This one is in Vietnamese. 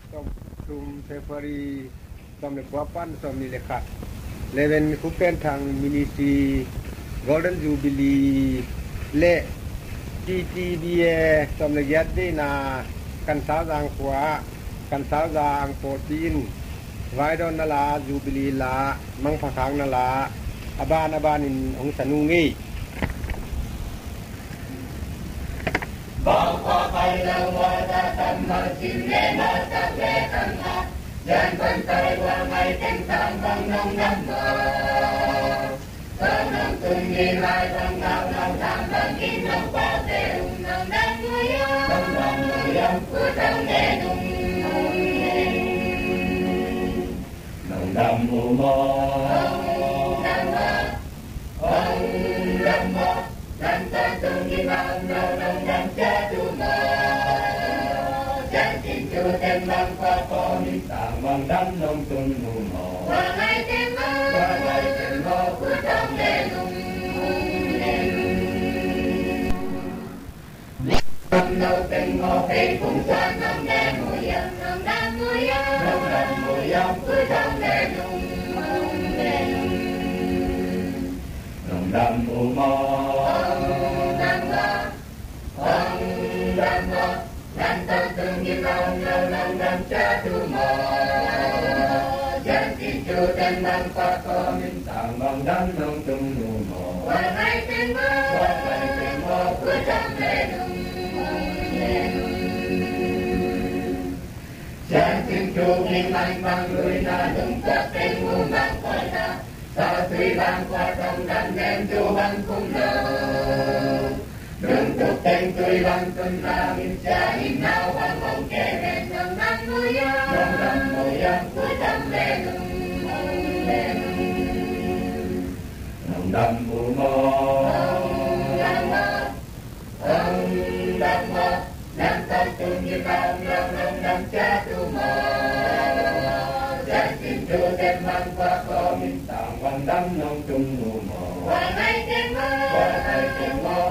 som Februari som le papan som ni lekat 11 kupen thang minisi Golden Jubilee le TTBA som le yat di na kan sao giang khwa kan sao giang 14 vai don na la Jubilee la mang phakang na la aban in ong sanungi Bang pa kailang wala tamar sinema sa wetang na Yan bantay wangay tentang bang nong namba Tanang tunggilay bang nang tambang inong pate Unang nanguyang Tambang nguyang putang denong Nang dambo mo Ang dambo Tantan tunggilay nang jatuh mo Jantin chu tembang pa ko Mintang mang dam nong tunu mo Wangay temmo Putang denong Nang temmo Hei kung saan nang demuyang Nang damuyang Putang denong Nang damu mo Ang dammo Nantang tunggilong nang jatuh mo Jantin chu tembang pa ko Mintang mang dam nong tunu mo Wangay temmo Putang denong Jantin chu kimay mang luy na Nung kapeng umang ko na Sa tuilang kwatong damnem chu bang kung lo Nung tukeng tuilang tunangin siya Inawang mong keren Nang namuyang Putang denong Nang dambo mo Ang dambo Nantang tunggilong nang jatuh mo Jantin chu tembang pa ko Mintang mang dam nong tunu mo Wangay temmo